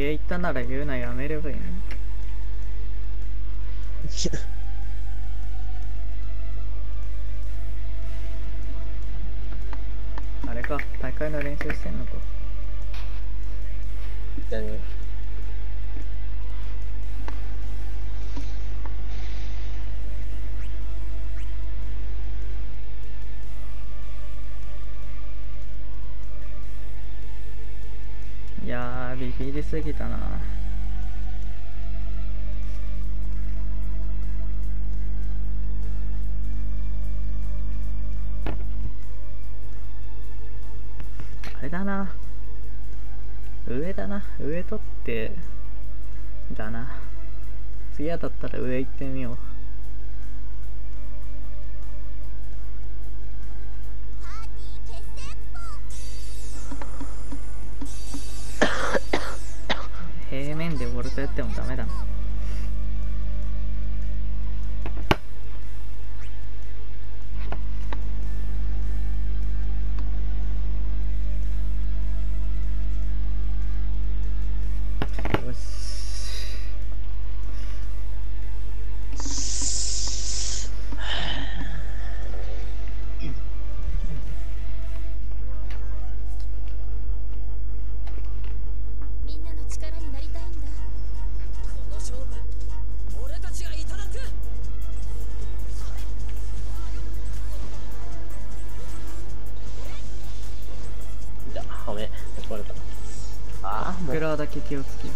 上行ったなら言うな、やめればいいの。あれか、大会の練習してんのか。 じゃあね。 いやー、ビビりすぎたな。あれだな、上だな、上取ってだな。次当たったら上行ってみよう。平面でボルトやってもダメだな。よし。 みんなの力になりたいんだ。この勝負、俺たちがいただく。 じゃあ、ごめん、壊れた。ああ、もう。 グラーだけ気をつける。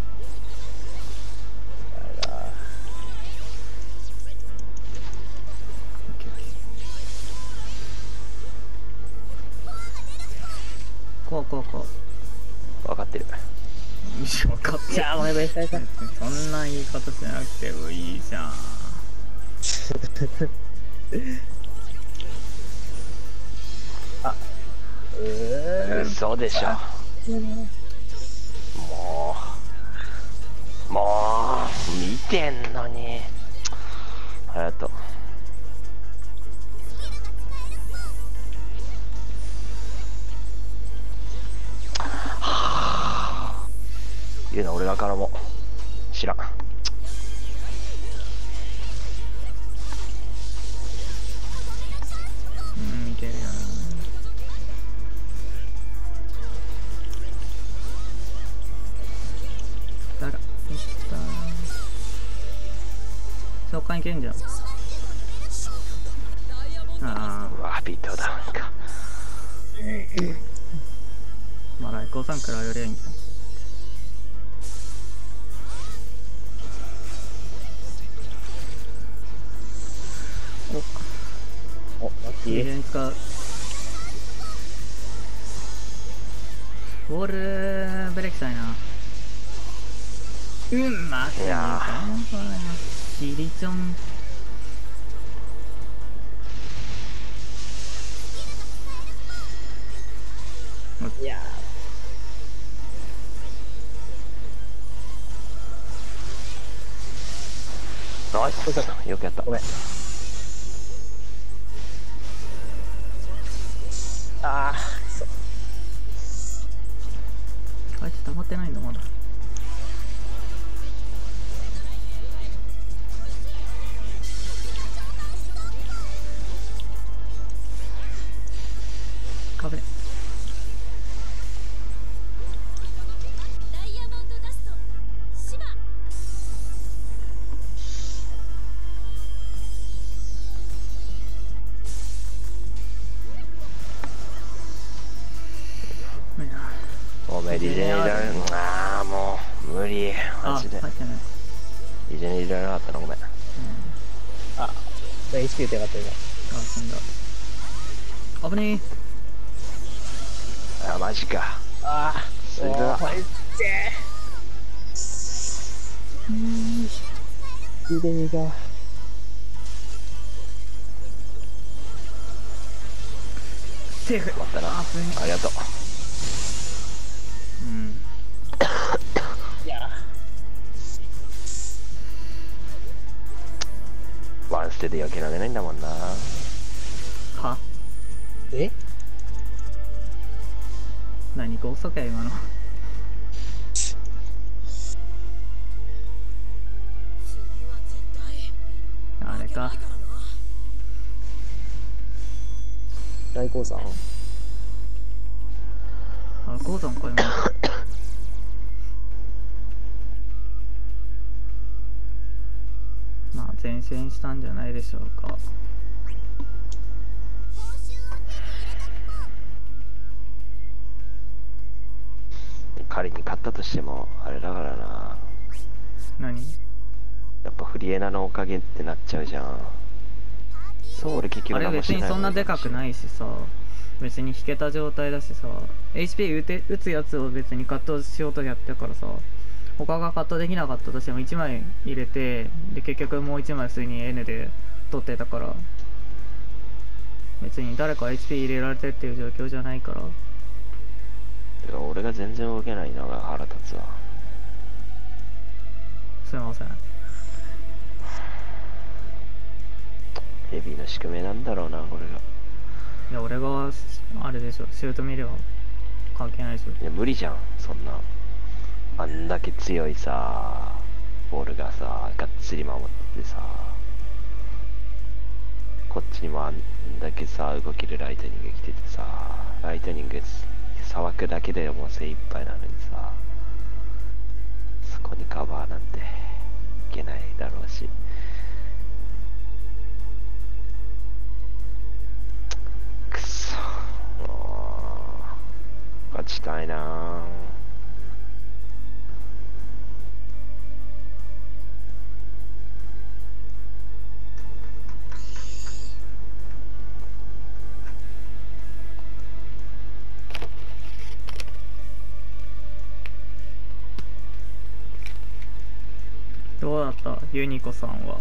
あら。 オッケーオッケー。こうこうこ分かってる。 う。分かってる。 いやー、お願いしたいさ。 そんな言い方しなくてもいいじゃん。 あ、 嘘でしょ。もう見てんのに。隼人。言うな、俺がからも知らん。 いけるよな。だが、いったー。召喚いけんじゃん。あうわ、ビートダウンか。 あ、まあ来光さんからよりゃいいんじゃん。 お、ラッキいいー。 に使う。ボールブレーキしたいな。まさにいやシリチョン。 いやナイス。よくやった。 ごめん。ああ、そう。 あいつ溜まってないんだまだ。かぶれ。 ダイヤモンドダスト、シバ。 いやおめえリジェネ入れられる。ああ、もう無理マジで。 入ってない。 リジェネ入れられなかったのごめん。 あ、HP 打てよかった今。 あ、死んだ。危ねあ、マジか。 ああ、 すごい。 これってリレーが。 セーフ。 終わったな。 あ、危ねありがとう。 いやワンステで避けられないんだもんな。 はえ何ゴーストか今の。 か。 大鉱山あ、鉱山か今。まあ前線したんじゃないでしょうか。 仮に勝ったとしてもあれだからな。 何？ やっぱフリエナのおかげってなっちゃうじゃん。そう俺結局あれ別にそんなでかくないしさ、別に引けた状態だしさ、 HP 打つやつを別にカットしようとやってからさ、他がカットできなかったとしても1枚入れて、で結局もう1枚普通に N で取ってたから、別に誰か HP 入れられてっていう状況じゃないから。 てか俺が全然動けないのが腹立つわ。 すいません。 ヘビーの宿命なんだろうなこれが。 いや俺があれでしょ、シュート見れば関係ないでしょ。 いや無理じゃんそんな。あんだけ強いさボールがさがっつり守っててさ、こっちにもあんだけさ動けるライトニング来ててさ、ライトニングさばくだけでもう精一杯なのにさ、そこにカバーなんていけないだろうし。くそ勝ちたいなぁ。 どうだったユニコさんは。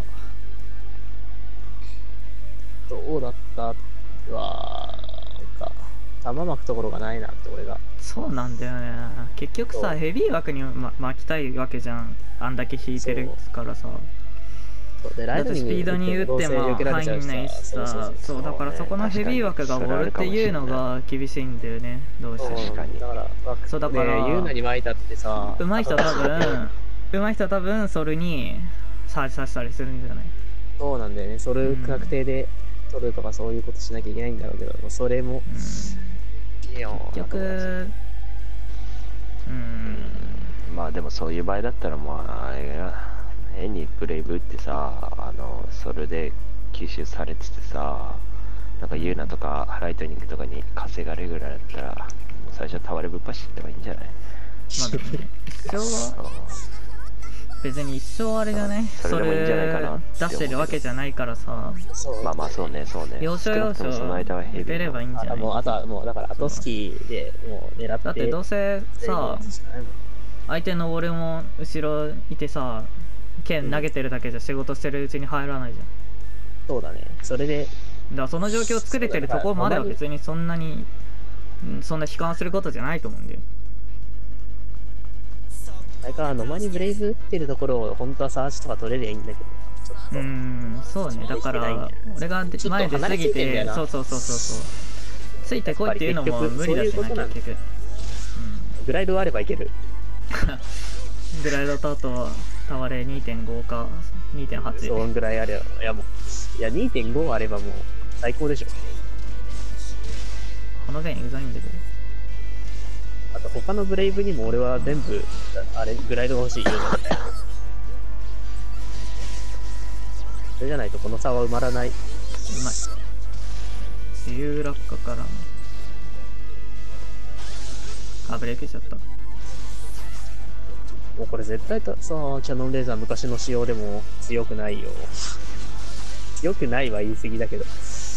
どうだったは、なんか、弾巻くところがないなって俺が。 そうなんだよね。結局さ、ヘビー枠に、巻きたいわけじゃん。あんだけ引いてるからさ。 でだってスピードに打っても入んないしさ、そうだからそこのヘビー枠がボールっていうのが厳しいんだよね、どうしても。 確かに。 だからそうだからユーナに巻いたってさ、 上手い人は多分それに刺したりするんじゃない？ そうなんだよね。それ確定で取るとかそういうことしなきゃいけないんだろうけど、もうそれも、いや結局まあでもそういう場合だったらもうあれが変にブレイブってさ、それで吸収されててさ、なんかユーナとかライトニングとかに稼がれるぐらいだったら、もう最初タワレぶっ走ってばいいんじゃない？ まあでもね、一生は別に一生あれじゃない？ それでもいいんじゃないかなって出してるわけじゃないからさ、 まあまあそうねそうね。 要所要所その間はヘビー出ればいいんじゃない？ もうあとはもうだから後スキーでもう狙って。 だってどうせさ、相手の俺も後ろいてさ、剣投げてるだけじゃ仕事してるうちに入らないじゃん。 そうだね。それでだからその状況を作れてるところまでは別にそんなにそんな悲観することじゃないと思うんだよ。 だから野間にブレイブ打ってるところを本当はサーチとか取れりゃいいんだけど、ちょっとそうね。だから俺が前出過ぎて、そうついてこいっていうのも無理だしな、結局。 グライドあればいける。 グライドとあとタワレ 2.5 か 2.8。 そんぐらいあれば、いやもう、いや 2.5 あればもう最高でしょ。 この弁うざいんだけど。 あと他のブレイブにも俺は全部あれグライドが欲しいようなみたいな。それじゃないとこの差は埋まらない。うまい。自由落下からのブレーキしちゃった。 もうこれ絶対さ、キャノンレーザー昔の仕様でも強くないよ。強くないは言い過ぎだけど。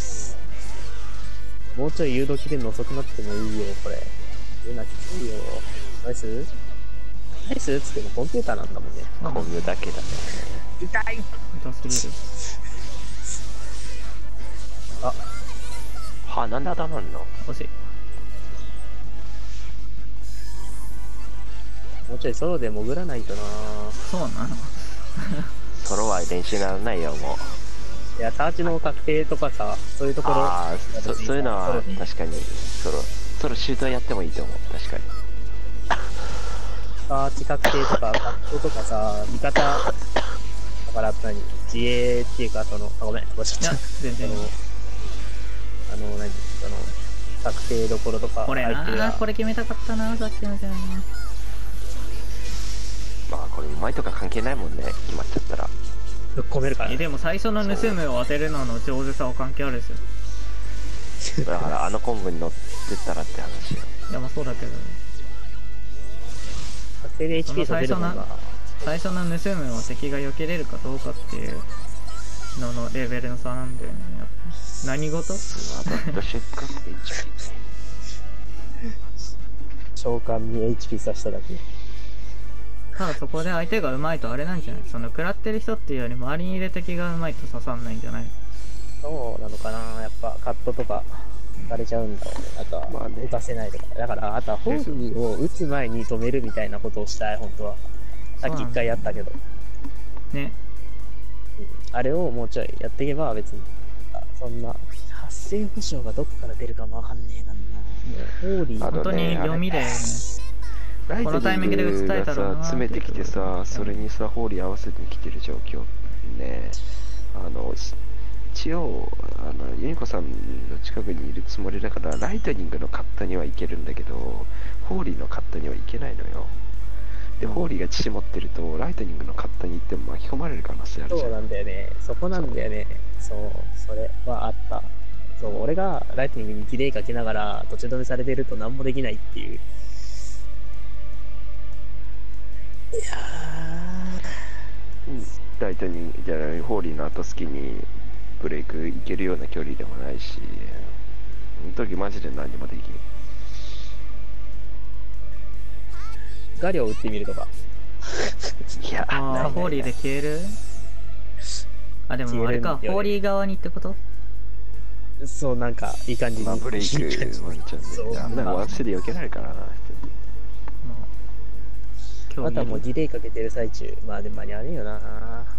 もうちょい誘導切れるの遅くなってもいいよ、これ。言うなきついよ。ナイスナイスっつってもコンピューターなんだもんね。 コンビュだけだね。 痛い痛すぎる。 はあ、なんで当たらんの？ 惜しい。 もうちょいソロで潜らないとな。 そうなのソロは練習にならないよもう。 いや、サーチの確定とかさ、そういうところ。 ああ、そういうのは確かにソロシュートやってもいいと思う。確かにサーチ確定とか、カットとかさ、味方、だから何自衛っていうか、ごめん、飛ばしいやちゃった。 全然いい。 確定どころとか、 これ相手がなこれ決めたかったな、さっきのじゃん。 まあこれうまいとか関係ないもんね、決まっちゃったら。 ぶっ込めるからね。 でも最初の盗むを当てるのの上手さは関係あるですよ。 だからあのコンボに乗ってったらって話よ。 いやまあそうだけど、 確定で HP させるもんな。 最初の盗むを敵が避けれるかどうかっていうののレベルの差なんだよね。やっぱ何事？ 当たった瞬間 HP。 召喚に HP させただけ。 ただそこで相手が上手いとあれなんじゃない？その食らってる人っていうより周りにいる敵が上手いと刺さんないんじゃない？ そうなのかな、やっぱカットとかされちゃうんだろうね。あとは、 まあね打たせないとか。だから、あとはホーリーを打つ前に止めるみたいなことをしたい、本当は。さっき一回やったけど。 ね。 あれをもうちょいやっていけば別に、そんな、発生保証がどっから出るかもわかんねえかんな。もう、ホーリー、 本当に読みでね。 ライトこのタイミングで打ちたいだろうながさ詰めてきてさ、それにさホーリー合わせてきてる状況ね。一応ユニコさんの近くにいるつもりだからライトニングのカットにはいけるんだけど、ホーリーのカットにはいけないのよ。で、ホーリーが父持ってるとライトニングのカットに行っても巻き込まれる可能性あるじゃん。 そうなんだよね。そこなんだよね。そう、それはあった。そう、俺がライトニングにディレイかけながら途中止めされてると何もできないっていう。いやライトニングじゃない、ホーリーの後好きにブレイクいけるような距離でもないし、その時マジで何にもできん。 ガリを打ってみるとか。 いや、 ああ、ホーリーで消える？あ、でもあれか、 消えるんだよねホーリー側にってこと？ そう、なんか、いい感じに。 まあブレイクいい感じワンチャンそうで、あんなのワンセで避けられるからな。 まあ、興味あとはもうディレイかけてる最中。まあでも間に合わねえよな。難し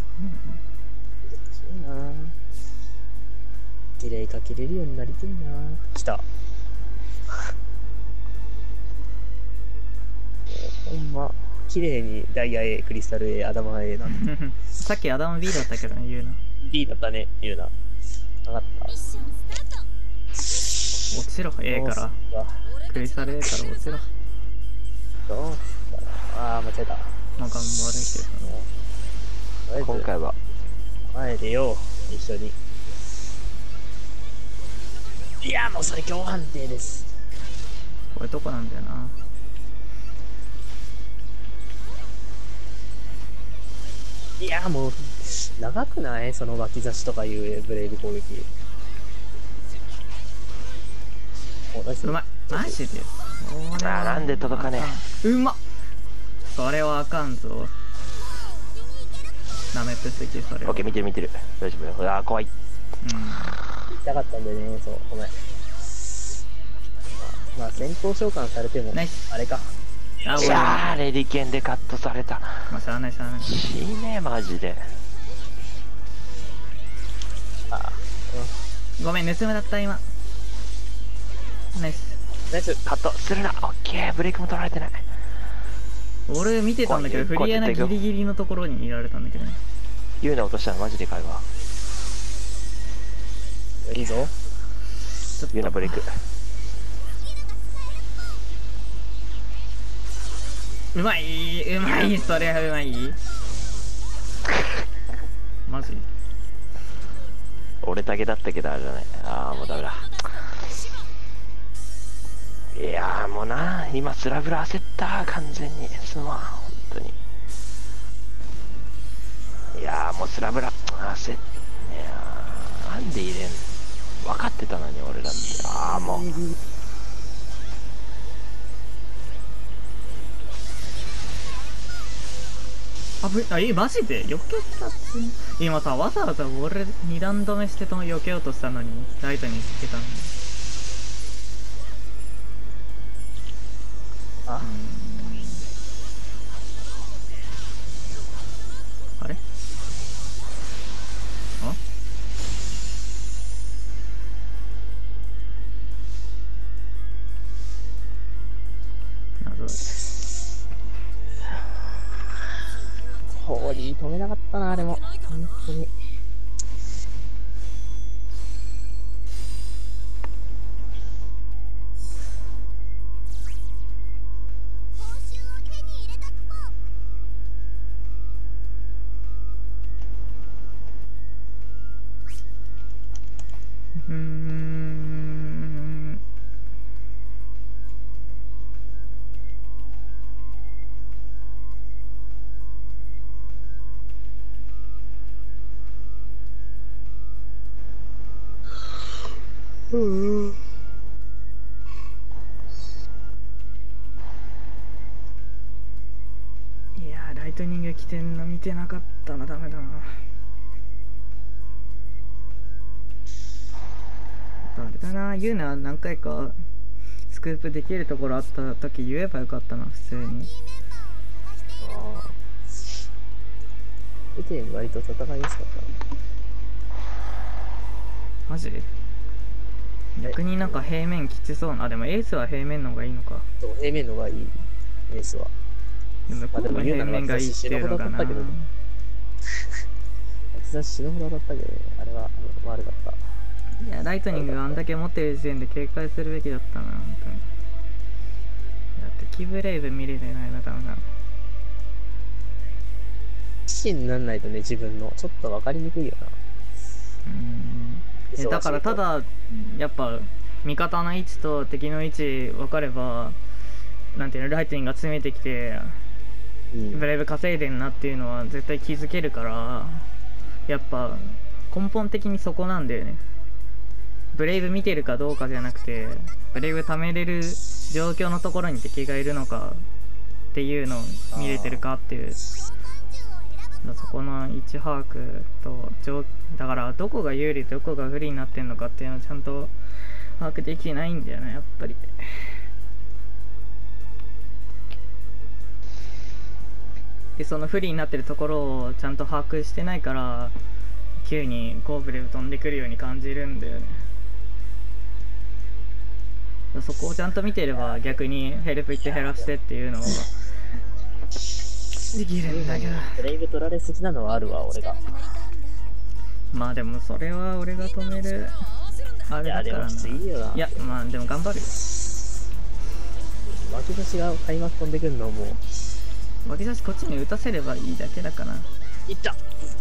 いな。ディレイかけれるようになりてえな。来た。ほんま、綺麗にダイヤ A、クリスタル A、アダマ A なんで。 さっきアダム B だったけどね、言うな。 B だったね、言うな。上がった。 ミッションスタート。 落ちろ A から、クリスタル A から落ちろ。 どうすかな。あー、間違えた。 なんか悪いけどね。 今回は前出よう、一緒に。いや、もうそれ強判定です。 こういうとこなんだよな。 いや、もう、長くないその脇差しとかいうブレイブ攻撃。お、ナイス。 うまい。マジでなんで届かねえ。うまっ。それはあかんぞ。なめてすぎ、それは。 オッケー、見てる見てる、大丈夫よ。あー怖い。 痛かったんでね、そう、ごめん。まあ、先行召喚されてもナイス、 あれか。 あ、 しゃー、レディケンでカットされた。 まあ、しゃあないしゃあない。 死ねマジで。 あ、 ごめん、盗むだった、今。ナイス。 ナイス。 カットするな。オッケー、ブレイクも取られてない。 俺見てたんだけど、フリーアナギリギリのところにいられたんだけどね。 ユーナ落としたらマジでかいわ。 いいぞ。 ユーナブレイク。 うまい、うまい、それはうまい。マジ俺だけだったけどあれだね。ああ、もうダメだ。いやーもうな、今スラブラ焦った完全に。すまん、本当に。いやーもうスラブラ焦っ、いやーなんで入れんの。分かってたのに俺だって。ああもうマジで避けたっつ。今さ、わざわざ俺2段止めしてと避けようとしたのにライトにつけたのに。 あ、 あれあ謎だ。 ホーリー止めなかったな、あれも。本当に。 いやー、ライトニング来てんの見てなかったな。ダメだな。あれだな、言うのは何回かスクープできるところあった時言えばよかったな、普通に。 ああ。エテン割と戦いやすかったな。 マジ？逆になんか平面きつそうな。あ、でもエースは平面の方がいいのか。 そう平面のがいい、エースは。 でも向こうが平面がいいっていうのかな。 私死ぬほど当たったけどね、あれは悪かった。 いや、ライトニングがあんだけ持ってる時点で警戒するべきだったな、本当に。だってキブレイブ見れてないな、ダメだ。 自信になんないとね、自分の。ちょっと分かりにくいよな。 だからただ、やっぱ、味方の位置と敵の位置分かれば、なんていうの、ライトニングが詰めてきて、ブレイブ稼いでんなっていうのは絶対気づけるから、やっぱ、根本的にそこなんだよね。ブレイブ見てるかどうかじゃなくて、ブレイブ貯めれる状況のところに敵がいるのかっていうのを見れてるかっていう、そこの位置把握と、だからどこが有利どこが不利になってんのかっていうのをちゃんと把握できてないんだよね、やっぱり。でその不利になってるところをちゃんと把握してないから、急にゴーブレブ飛んでくるように感じるんだよね。そこをちゃんと見てれば逆にヘルプ行って減らしてっていうのをできるんだけど、 ブレイブ取られすぎなのはあるわ、俺が。 まあでもそれは俺が止めるあれだからな。いやまあでも頑張るよ。 脇差しが開幕飛んでくるのも脇差しこっちに打たせればいいだけだから。 いった。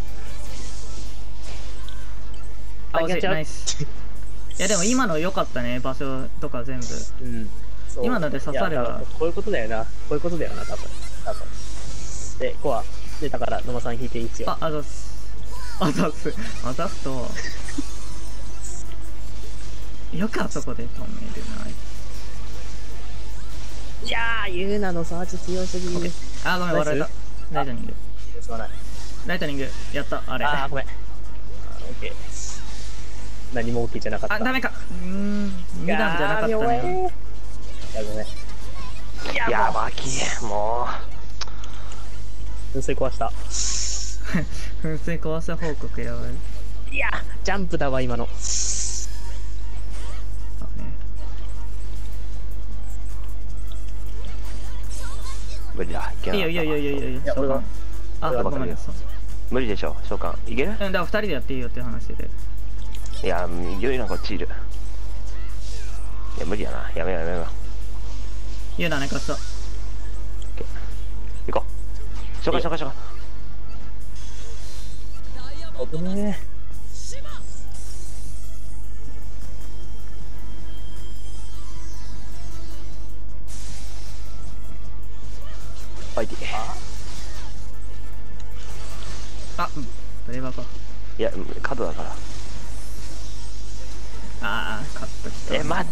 あ、惜しい、ナイス。いやでも今の良かったね、場所とか全部。今ので刺されば。 こういうことだよな、こういうことだよな、多分。で、コア出たから野間さん引いていいっすよ。 あざすとよくあそこで止めるな。 いやー、ユーナのサーチ強すぎる。 あ、ごめん、割られた。ライトニング。ライトニング、やった、あれ。 あー、ごめん。オッケー。何も OK じゃなかった。 あ、ダメか。2段じゃなかったね。 いや、ごめん。 いや、脇、も噴水壊した。 噴水壊した報告やばい。 いや、ジャンプだわ、今の。 無理だ。 いやいやいやいやいや、 俺が。 あ、ごめんなさい。 無理でしょ、召喚。いける？ だから2人でやっていいよっていう話で。 いや、ゆいなこっちいる。いや、無理やな。やめよう。 言うなね、勝った。 行こう。召喚。 危ねえ。 ファイティ。 あ、ブレバーか。 いや、角だから。 ああ、カットきた。 待って。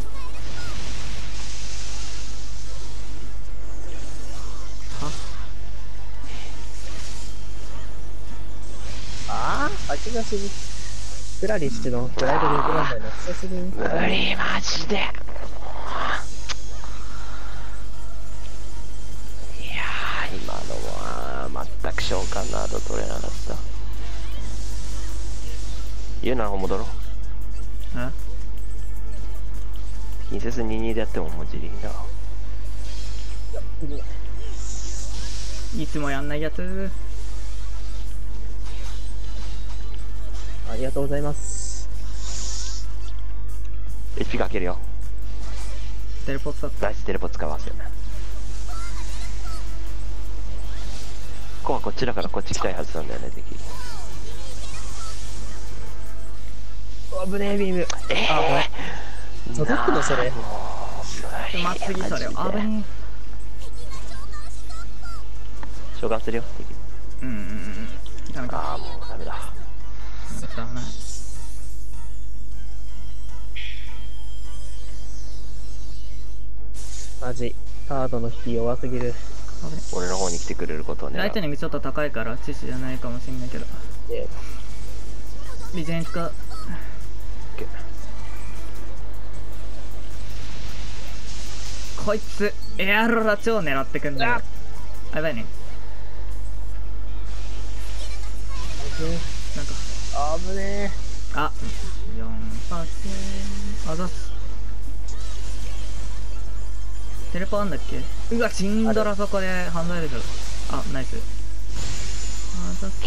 脇差しにクラリッシュのプライドで受けらんないの久しぶりに。 無理、マジで。いやー、今のは全く召喚など取れなかった。言うなら戻ろう。近接22でやってももう自力だ。 いつもやんないやつ。 ありがとうございます。 HP かけるよ。 テレポ使った。 ナイステレポ使わせよね。こはこっちだからこっち来たいはずなんだよね、敵。 危ねえビーム。あ、ごめん。届くのそれ。 まず次それ。危ねえ。召喚するよ、敵。 ダメか。 ああ、もうダメだ。 しょうがない。 マジ。カードの引き弱すぎる。 俺の方に来てくれることをね。 ライトニングちょっと高いから致死じゃないかもしんないけど。 で、 リジェン使う。こいつエアロラ超狙ってくんだよ。あ、やばいね。なんかあぶねあ、4発あざっす。テレポあんだっけ。うわ、チンドラそこでハンドルでしょ。あ、ナイス。あざっす。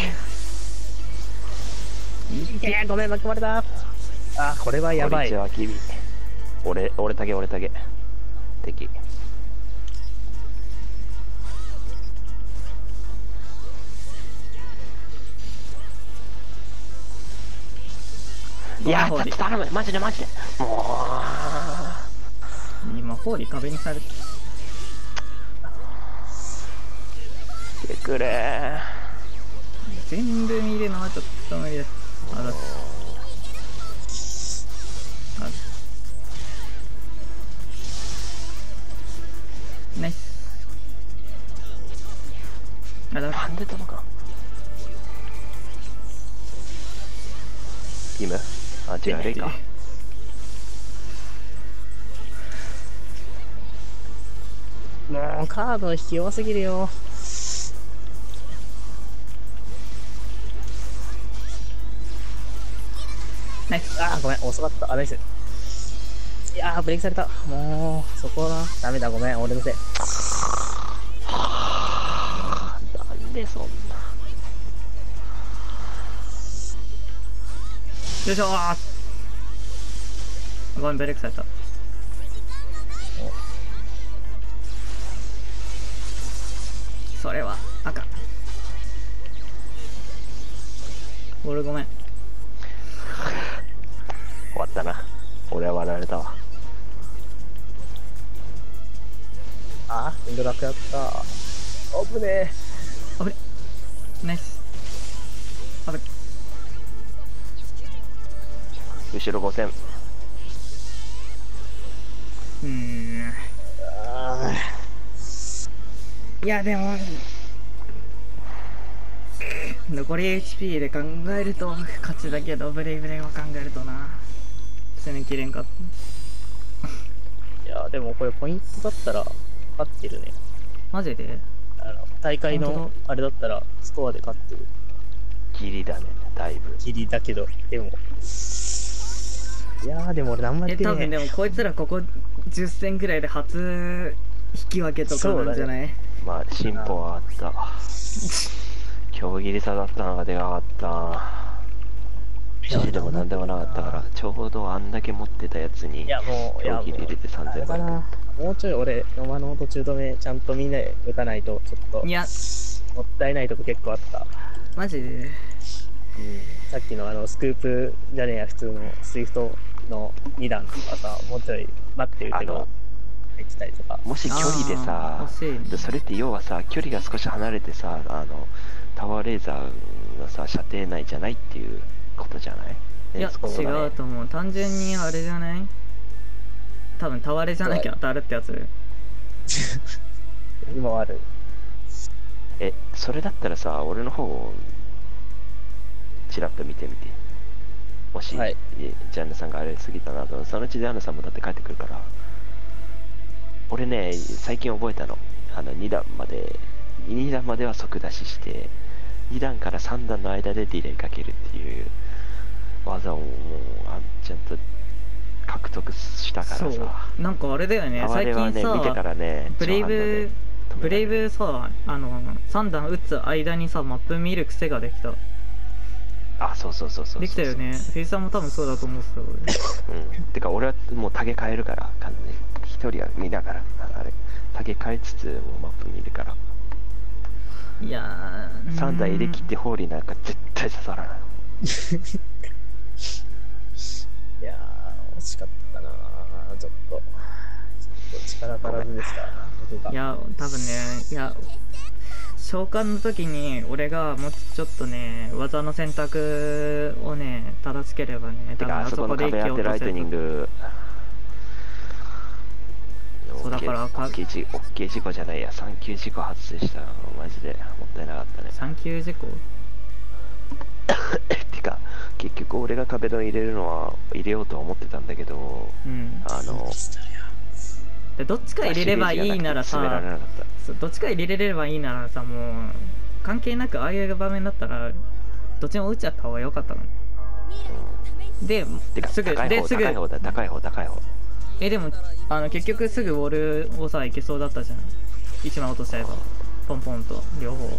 え。いや、ごめん、巻き込まれた。あ、これはやばい。 こんにちは、君。俺タゲ。敵。いやー、ちょっと頼む、マジで。も今、ホーリー壁にされて。 来てくれー。 全部見るのはちょっと無理です。あざっす。ナイス。あ、だめ。 なんでとのか。キム？あ、違う、レイか。 もう、カードの引き弱すぎるよ。 ナイス。 あー、ごめん、遅かった。あ、ナイス。いやー、ブレーキされた。もう、そこな。ダメだ、ごめん、俺のせい。 なんでそんな。 よいしょー。ごめん、ブレークされた。それは赤。俺ごめん。 終わったな。俺は笑われたわ。 あー、エンドラックやった。オープンねあぶね。ナイス。あぶね。 後ろ5000。 いやでも残り HP で考えると勝ちだけど、ブレイブレイを考えるとな、攻めきれんかった。 いやー、でもこれポイントだったら勝ってるね。 マジで大会のあれだったらスコアで勝ってる。 ギリだね、だいぶ。 ギリだけど、でも。いやー、でも俺何もやってねえ。 多分でもこいつらここ10戦ぐらいで初引き分けとかなんじゃない？ まあ進歩はあった。競技差だったのがでかかった。1でもなんでもなかったから、ちょうどあんだけ持ってたやつにいやもう、 競技入れてあれか 3000 な。もうちょい俺、野間の途中止めちゃんとみんなで打たないと、ちょっといやもったいないとこ結構あった。 マジでさっきのスクープじゃねえや、普通のスイフトの2段とかさ、もうちょい待って打てば入ってたりとか。 もし距離でさあー欲しいね、 それって要はさ、距離が少し離れてさ、タワーレーザーのさ、射程内じゃないっていうことじゃない？ いや違うと思う。単純にあれじゃない？多分タワレじゃなきゃ当たるってやつ。 今ある。 それだったらさ、俺の方をチラッと見てみて。もし、 はいジャンヌさんがあれ過ぎたなと、そのうちジャンヌさんもだって帰ってくるから。俺ね、最近覚えたの。2段までは即出しして、2段から3段の間でディレイかけるっていう技をもうちゃんと獲得したからそうさ。 なんかあれだよね、 あ最れはね、 近さ、 見てからね、 ブレイブさ、3段打つ間にさ、マップ見る癖ができた。 あ、そうできたよね。フェイスさんも多分そうだと思ってた俺。 てか俺はもうタゲ変えるから、一人は見ながら、あれ、タゲ変えつつもうマップ見るから。 いやー、 3台入れ切ってホーリーなんか絶対刺さらない。 いやー、惜しかったなー、ちょっと力足らずでした、僕が。 いや、多分ね、いや、召喚の時に俺がもうちょっとね、技の選択をね、正しければね、 てか、あそこの壁当てライトニング。 そうだからオッケー事故じゃないや、3級事故発生したのマジでもったいなかったね。 3級事故てか結局俺が壁ドン入れるのは入れようとは思ってたんだけど、 でどっちか入れればいいならさ、どっちか入れればいいならさ、もう関係なくああいう場面だったらどっちも打っちゃった方が良かったの。ですぐ高い方でも結局すぐウォルをさいけそうだったじゃん。1枚落としちゃえばポンポンと両方。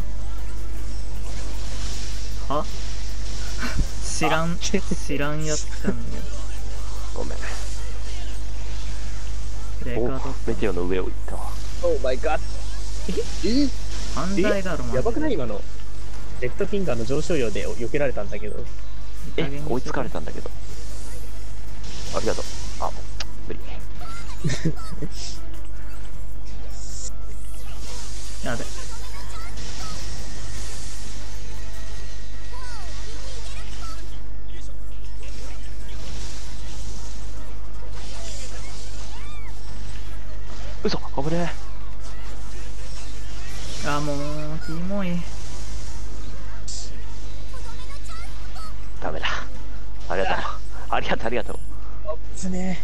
は知らんやつなんだよ。 ごめん。メテオの上を行ったわ。 オーマイガッ。 犯罪だろ。 やばくない今の。レフトフィンガーの上昇量で避けられたんだけど。 追いつかれたんだけど。ありがとう。あ、もう無理。 やべ。 嘘、危ねえ。あ、もうキモい。 ダメだ。ありがとう。ありがとう。 つね。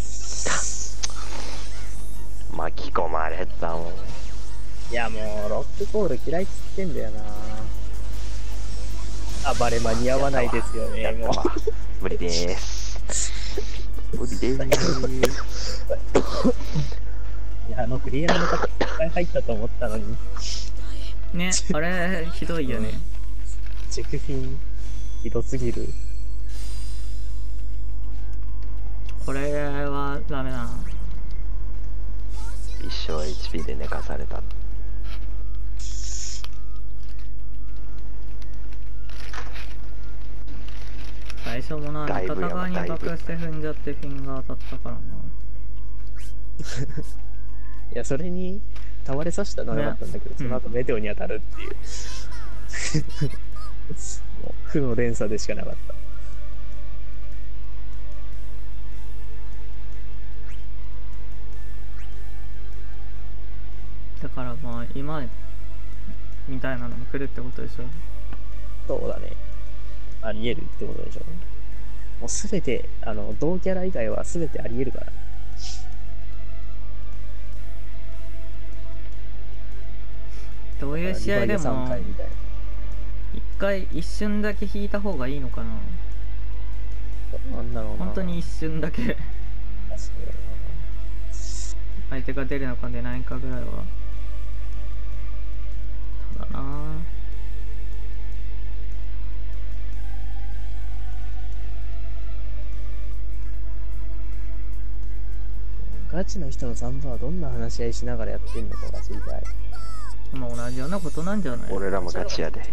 巻き込まれたもん。 いやもうロックコール嫌いっつってんだよな。暴れ間に合わないですよね。もう無理でーす。無理でーす。 いやクリアの方いっぱい入ったと思ったのにね、あれひどいよね。 チェクフィンひどすぎる。 これはダメだな。 一生 HP で寝かされた。 最初もな、味方側に爆して踏んじゃってフィンが当たったからな。 いやそれに倒れさせたのは良かったんだけど、その後メテオに当たるっていうもう負の連鎖でしかなかった。 だからまあ今みたいなのも来るってことでしょ。 そうだね、あり得るってことでしょ。もうすべて同キャラ以外はすべてあり得るから。 どういう試合でも一瞬だけ引いた方がいいのかな。 なんだろうな、 本当に一瞬だけ相手が出るのか出ないかぐらいは。ただな、 ガチの人のサンバはどんな話し合いしながらやってんのかが知りたい。 まあ同じようなことなんじゃない。 俺らもガチやで。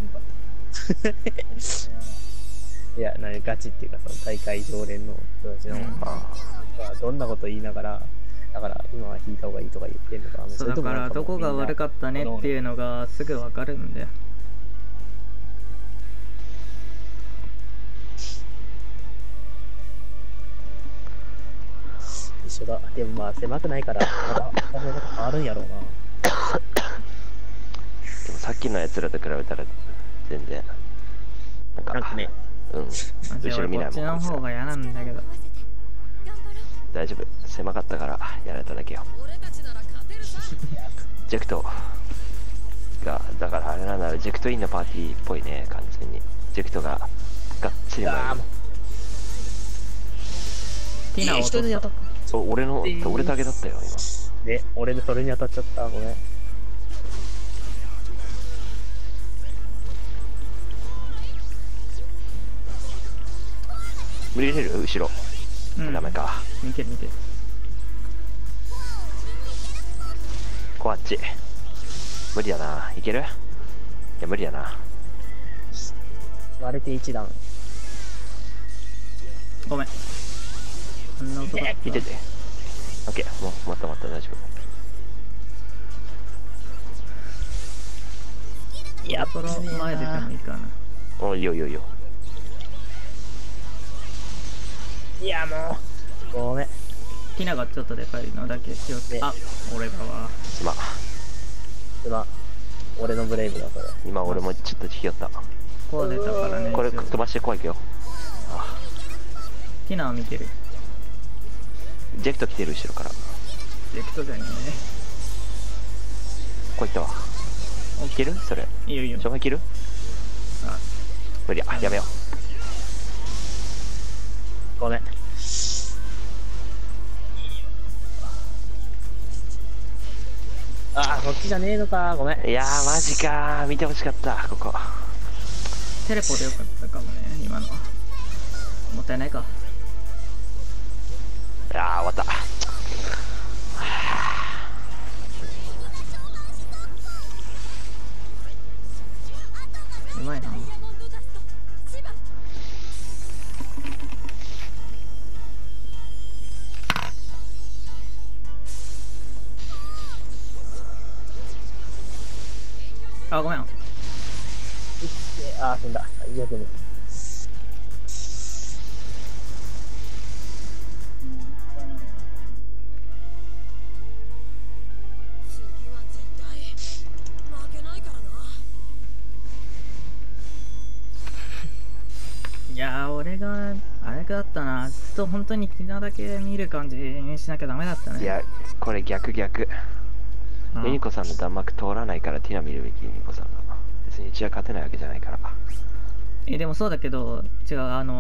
いや、ガチっていうかその大会常連の人たちの、どんなこと言いながら、だから今は引いた方がいいとか言ってんのか。 そうだからどこが悪かったねっていうのがすぐ分かるんだよ。 一緒だ。でもまあ狭くないからまだ変わるんやろうな。 でもさっきのやつらと比べたら全然なんかね、後ろ見ないもん。 こっちの方が嫌なんだけど。 大丈夫、狭かったからやられただけよ。ジェクトがだからあれなんだろう、ジェクトインのパーティーっぽいね、完全に。ジェクトががっつり前に。 ティナを落とした。 俺だけだったよ今。 で、俺でそれに当たっちゃった。ごめん。 無理入れる後ろ。ダメか。 見て。 こうあっち。無理だな。いける？いや無理だな。 割れて一段。 ごめん。あんな音だった。 見てて。オッケー。もう待った大丈夫。いや、 その前出てもいいかな。 おいいよ。 いやもうごめん。 テティナがちょっとでかいのだけ気をつけ、 ねあ、俺だわ。 今今、俺のブレイブだ、これ。 今俺もちょっと引き寄った。 こう出たからね。 これ一応飛ばして怖いけよ。あティナは見てる。 ジェクト来てる後ろから。 ジェクトじゃねこういったわ。いけるそれ。 え。いいよいいよ。 障害切るあ、 無理。あ、やめよごめん。ああ、そっちじゃねえのか。ごめん。 う。いやー、マジかー。見てほしかった、ここ。 テレポでよかったかもね、今のは。もったいないか。 いやー、終わった。 うまいな。 ダイヤモンドダスト千葉。 あ、ごめん。 ああ、死んだ。最悪に。 次は絶対負けないからな。 いやー、俺があれだったな。ずっと本当にティナだけ見る感じにしなきゃダメだったね。 いや、これ逆。 うん、 ユニコさんの弾幕通らないからティナ見るべき、ユニコさんが。別にうちは勝てないわけじゃないから。 でもそうだけど、違う、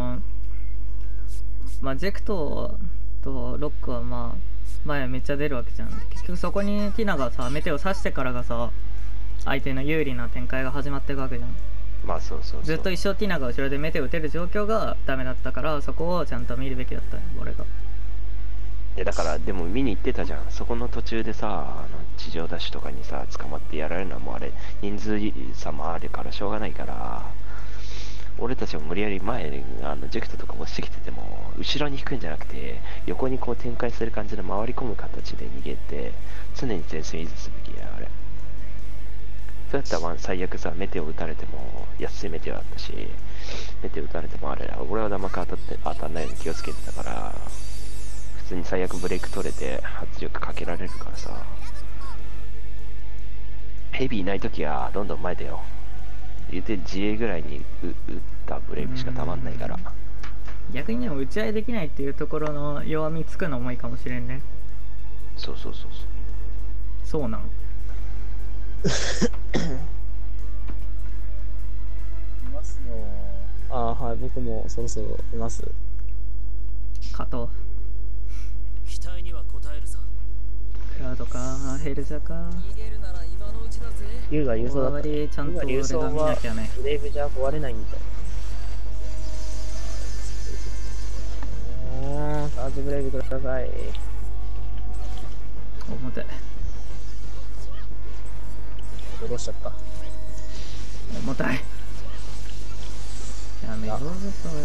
まあ、ジェクトとロックはまあ、前めっちゃ出るわけじゃん。結局そこにティナがさ、メテを刺してからがさ、相手の有利な展開が始まっていくわけじゃん。 まあそうそうそう。 ずっと一生ティナが後ろでメテを打てる状況がダメだったから、そこをちゃんと見るべきだったね、俺が。 いやだからでも見に行ってたじゃん。そこの途中でさ、地上ダッシュとかにさ捕まってやられるのはもうあれ人数差もあるからしょうがないから、俺たちも無理やり前ジェクトとか押してきてても後ろに引くんじゃなくて横にこう展開する感じで回り込む形で逃げて常に前線維持すべきや。あれそうやったら最悪さメテを打たれても安いメテオだったし、メテを打たれてもあれ俺は弾幕当たんないように気をつけてたから、普通に最悪ブレイク取れて圧力かけられるからさ。ヘビーいないときはどんどん前出よう。言うて自衛ぐらいに打ったブレイクしかたまんないから。 逆にでも打ち合いできないっていうところの弱みつくのもいいかもしれんね。 そうそうそうそう。 そうなんいますよ。ああ、はい、僕もそろそろいます。 加藤期待には応えるさ。 クラウドかヘルジャか。 逃げるなら今のうちだぜ。 ユウが郵送だった。 終わりちゃんと俺が見なきゃね。 ブレイブじゃ壊れないんだよ。サージブレイブください。 表戻しちゃった。 重たい。やめろぞそれ。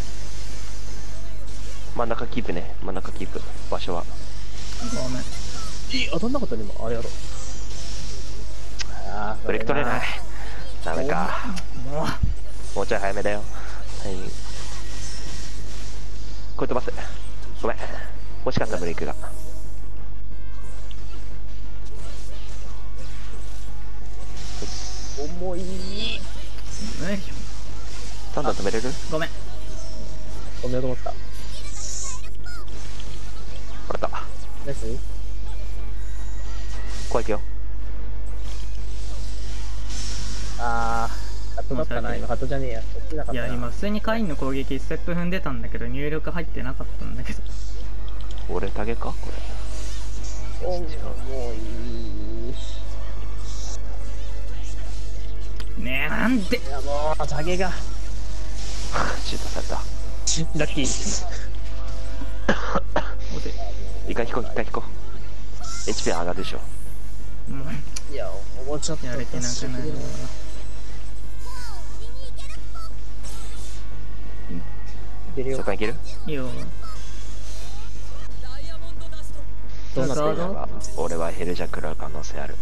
真ん中キープね。真ん中キープ。場所はごめん。 当たんなかったね今。あれやろ。ああ、 ブレイク取れない。ダメか。 ももうちょい早めだよ。はい。これ飛ばす。ごめん。欲しかったブレイクが。 重い。 う、よいし 3段止めれる？ ょ。ごめん。 止めようと思った。 もらった。 ナイス。 怖いけよ。 あー、カットだったな。今カットじゃねえや。こっちなかったな。 いや今普通にカインの攻撃ステップ踏んでたんだけど入力入ってなかったんだけど。 俺タゲかこれ。 もういい。 ねえなんで。 いやもう、タゲが。 シュートされた。 ラッキー。 おて一回引こう、一回引こう。HP 上がるでしょ。 もいや、もうちょっとうやれてなくないわ。 出るよそ。こいける？ いいよ。 ダイヤモンドダスト。 どうなってるガード俺はヘルジャ食らう可能性ある。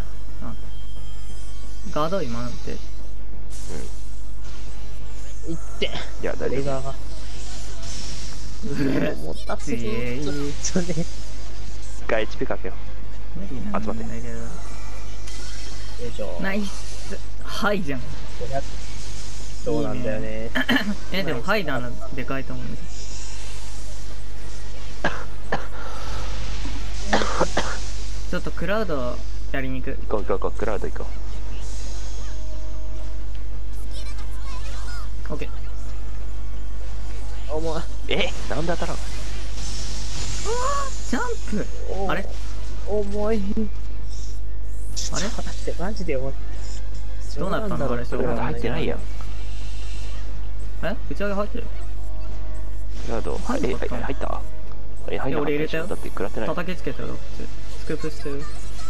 ガード今なんて。 いって。 いや、大丈夫。 レーザーが。 重たすぎる。ちょっとね。 一回 HP かけよ無理なんだけど。 よいしょ。 ナイス。はいじゃん。 500。そうなんだよね。 でもハイダーのでかいと思うんです。ちょっとクラウドやりに行く。 行こう行こう行こう、クラウド行こオッケー。 重い。 なんで当たらん。 ジャンプ。 おーあれ重い。 あれ待って、マジで重い。 どうなったのあれクラウド入ってないやん。 打ち上げ入ってる。 クラウド入んなかった入った。入んなかった俺入れたよだって食らってない。 叩きつけたよ。スクープしてる。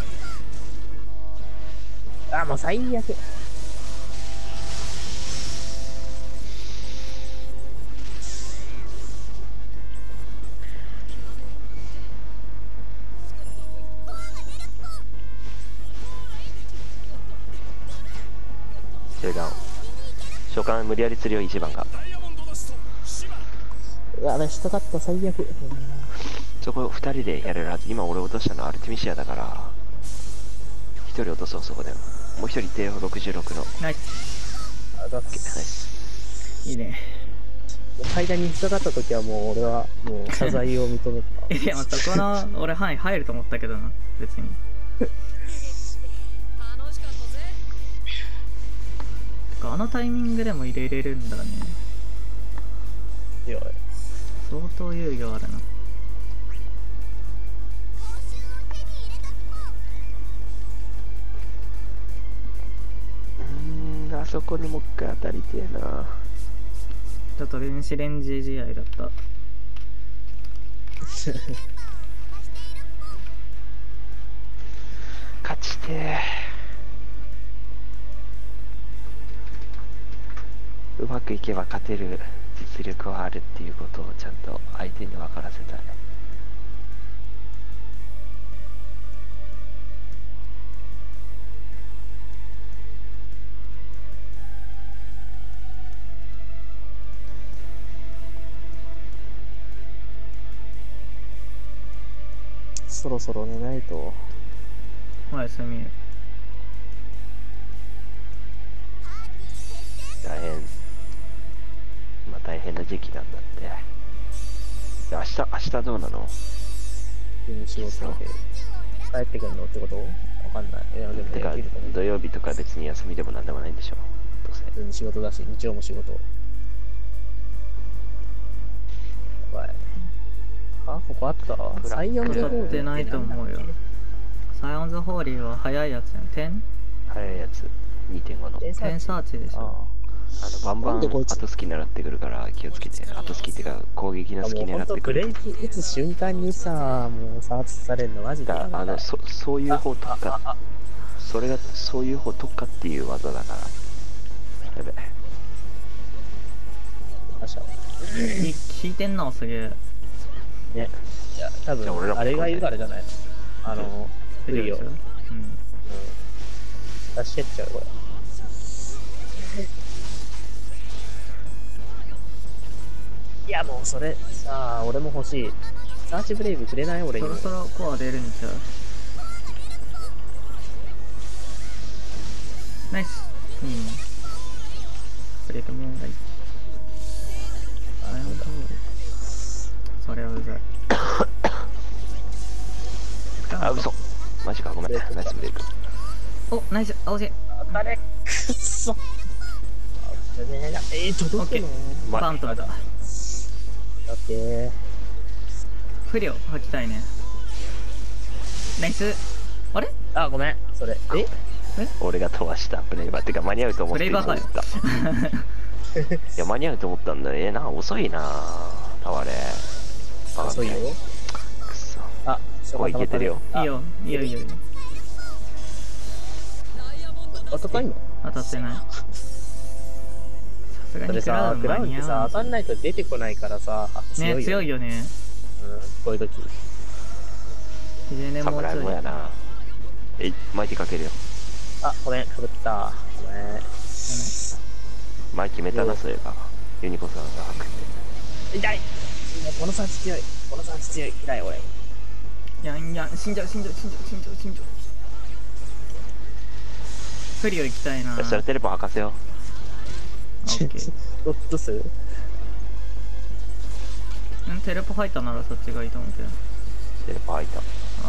あ、もう最悪。 中断。召喚無理やり釣りを1番が。 うわ、下かった最悪。 そこ2人でやれるはず。今俺落としたのアルティミシアだから、1人落とそう、そこで。もう1人いてよ、66の。 ナイス。 あ、だってナイス。 いいね。 階段に引っかかった時はもう俺はもう謝罪を認めた。 でもそこの俺範囲入ると思ったけどな、別に。 楽しかったぜ。 あのタイミングでも入れれるんだね。 いや、 相当猶予あるな。 あそこにもう一回当たりてえな。 ちょっと電子レンジ試合だった。 勝ちてえ。うまくいけば勝てる実力はあるっていうことをちゃんと相手に分からせたい。 そろそろ寝ないと。 おやすみ。 大変。まあ大変な時期なんだって。で明日どうなの？ 仕事で帰ってくるのってこと？わかんない。いや、でもてかできると思う。 土曜日とか別に休みでもなんでもないんでしょ、どうせ。 普通に仕事だし、日曜も仕事。やばい。あ、ここあったサイオンズホ取ってーリーないと思うよ。サイオンズホーリーは早いやつやん。点早いやつ 2.5 の。 点サーチでしょ。 バンバン後スキ狙ってくるから気をつけて。後スキってか攻撃のスキもうほんと狙ってくる。 ブレーキ打つ瞬間にさ、もうサーチされるのマジで嫌だ。 そういう方特化。それがそういう方特化っていう技だから。やべ。 引いてんな、すげえ。 ね。いや、多じゃあ俺らも分、あれがいるからじゃないの。不意を。 うん。 出してっちゃう、これ。いや、もうそれ、さあ、俺も欲しい。サーチブレイブくれない俺にも。 そろそろコア出るんちゃう。ナイス。いいね。ブレイクもんがいい。 あ、そうだ。 それはうざい。 あ、嘘。マジか、ごめん。ナイスブレイク。 お、ナイス。青しい。 あれ、くっそ。届くのバントだ。 オッケー。 不良吐きたいね。ナイス。あれあ、ごめん。それ。 俺が飛ばしたプレイバーってか間に合うと思ってプレイバーかよ。 いや、間に合うと思ったんだよ。遅いなタワレ。 遅いよ。 くっそ。 あ、 おい、いけてるよ。 いいよ、いいよ、いいよ。 当たった今当たってない。さすがそれにクラさ、 ウン間クラウンってさ、 に合わん。 当たんないと出てこないからさ、 ね、強いよ。 よね。 こういう時。 自然もうち侍ょい。 もやな。巻いてかけるよ。 あ、ごめん、かぶった。ごめん。 前決めたな、そういえば。ユニコさんが吐くって。 痛いこのサーチ強い。このサーチ強い。嫌い、俺。 やんやん、死んじゃう。フリオ行きたいな。 それテレポ吐かせよオッケー。 どうする？ テレポ入ったならそっちがいいと思うけど。 テレポ吐いた。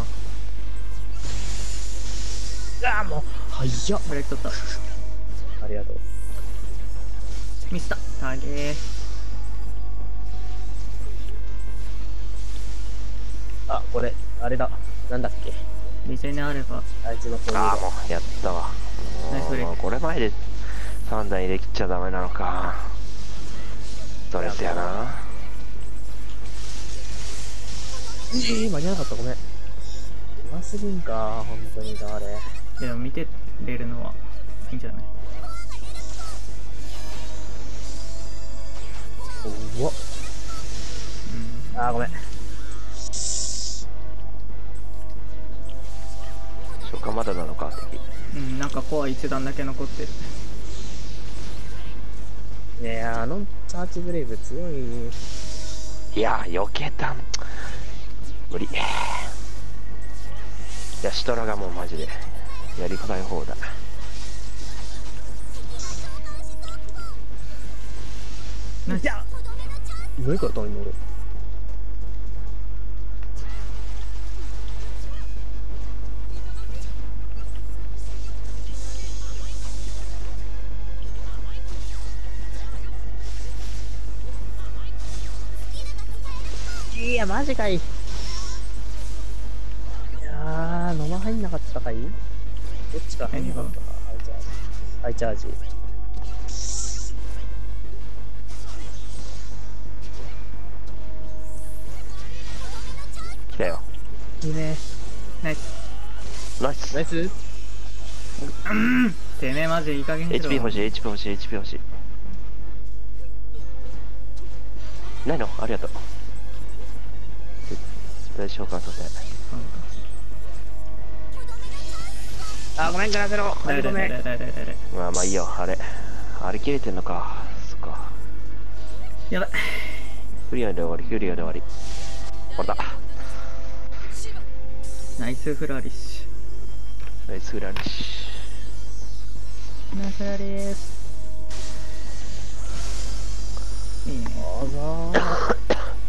ああ、もう、早っ。 ブレーキ取った。 ありがとう。 ミスった。たげー。 あ、これ、あれだ。なんだっけ。 リセネあれば。 あいつのああ、もうやったわ。 ナイスブレイク。 これ前で3台入れ切っちゃダメなのか。ストレスやな。 間に合わなかった、ごめん。うますぎんか、本当にだ、あれ。 でも見てれるのはいいんじゃない？ うわっ。あー、ごめん。 消化まだなのか、敵。 なんかコア1段だけ残ってる。 いやー、あのサーチブレイブ強い。 いやー、避けたん。無理。いや、シトラがもうマジでやりたい方だ。 ナイス。 何から遠いの俺。いや、マジかい。いやー、飲ま入んなかったかい？どっちか入んなかったか。ハイチャージ。 来たよ。 いいね。 ナイス。 ナイス。 ナイス。 てめえマジいい加減にしろ。 HP 欲しい、HP 欲しい、HP 欲しい。ないの？ありがとう。絶対召喚させ。 あ、ごめん、ガラゼロ。ごめん、ごめん。 まあまあいいよ、あれ切れてんのか。そっか。 やばい。 クリアで終わり、クリアで終わり。終わった。 ナイスフラリッシナイスフラリッシュ。ナイスフラリース。いいね。 あざー。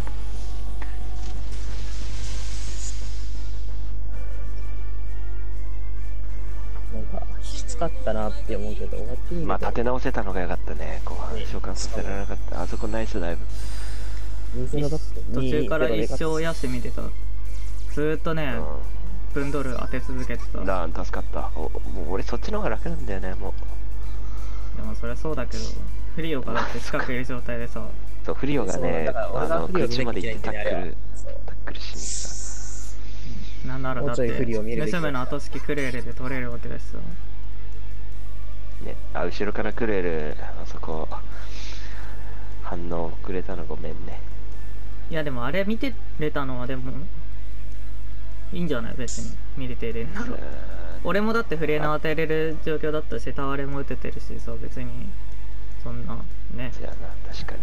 なんか、きつかったなって思うけど、終わってみると。 まあ立て直せたのが良かったね。後半召喚させられなかった。あそこナイスダイブ。 2-0だって途中から一生休みてた。ずーっとね、分ドル当て続けてた。 だ助かった。もう俺そっちの方が楽なんだよね、もう。 でもそりゃそうだけど、フリオがだって近くいる状態でさ。 そう、フリオがね、空中まで行ってタックルしにさ。 なんならだって、娘の後式クレールで取れるわけだしさ。 ね、後ろからクレール、あそこ、反応くれたのごめんね。 いやでもあれ見てれたのはでも、いいんじゃない別に、見れてれんなら。俺もだってフレーナー当てれる状況だったし、タワレも打ててるしさ、別に、そんな、ね。 そうやな、確かに。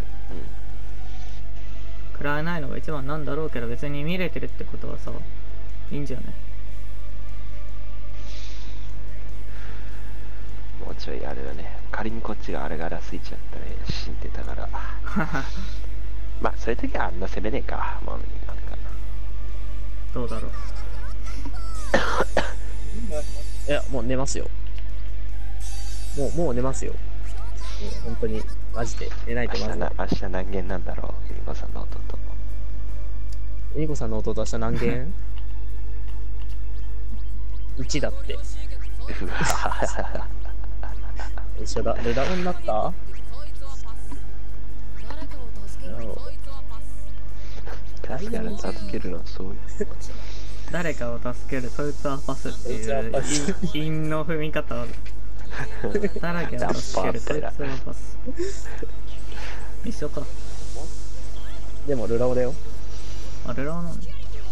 食らえないのが一番なんだろうけど、別に見れてるってことはさ、いいんじゃない？ もうちょいあれだね。仮にこっちがあれがらついちゃったら死んでたから。まあ、そういう時はあんな攻めねえか。まあ、なんか。 どうだろう。 いや、もう寝ますよ。もう寝ますよ。本当に、マジで。寝ないとまずい。 明日何件なんだろう、ゆみこさんの弟。 ゆみこさんの弟明日何件1だって。一緒だ。レダオになった？ 助けるのはそういう。 誰かを助ける、そいつはパスっていう韻の踏み方を。誰かを助ける、そいつはパス。一緒か。 でもルラオだよ。 あ、ルラオなんだ。